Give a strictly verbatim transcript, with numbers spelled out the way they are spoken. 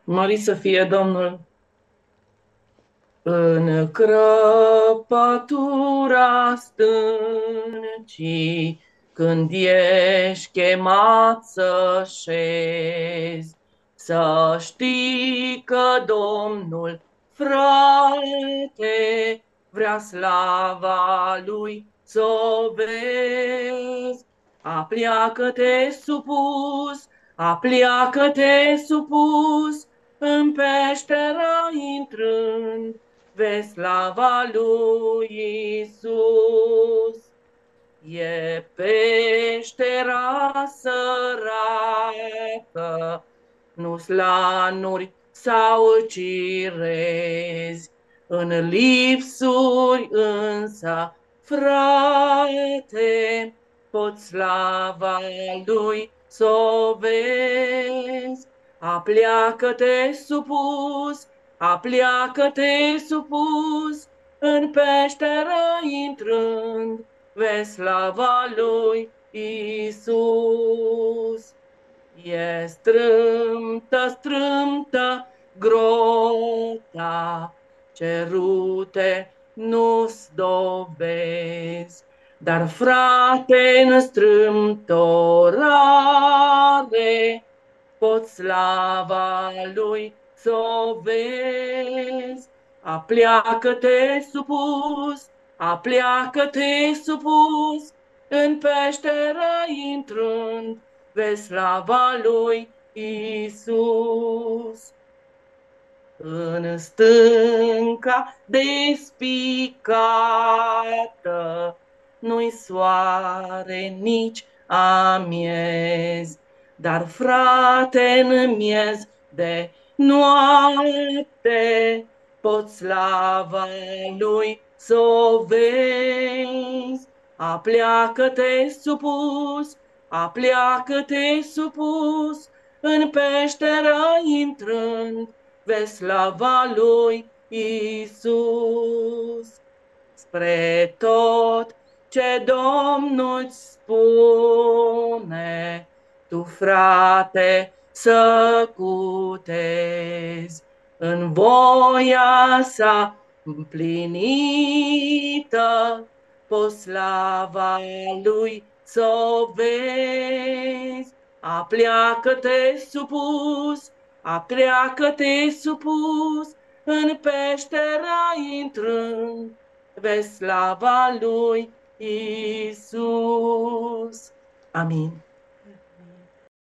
Mărit să fie Domnul în crăpătura stâncii, când ești chemat să șezi, să știi că Domnul, frate, vrea slava Lui s-o vezi. Apleacă-te supus, apleacă-te supus, în peșteră intrând, vezi slava lui Isus. E peștera săracă, nu slanuri sau cirezi, în lipsuri însă, frate, poți slava lui s-o vezi. Apleacă-te supus, apleacă-te supus, în peșteră intrând, vezi slava lui Isus. E strâmtă, strâmtă grota, ce rute nu-ți dovezi, dar frate în strâmtorare, poți slava lui s-o vezi. Apleacă-te supus, apleacă-te supus, în peșteră intrând, vezi slava lui Isus. În stânca despicată, nu-i soare nici amiez, dar frate în miez de noapte, poți slava lui s-o vezi. Apleacă-te supus, apleacă-te supus, în peșteră intrând, vezi slava lui Isus. Spre tot ce Domnul-ți spune, tu, frate, să cutezi în voia sa împlinită, poți slava lui s-o vezi. Apleacă-te supus, apleacă-te supus, în peștera intrând, vezi slava lui Isus. Amin.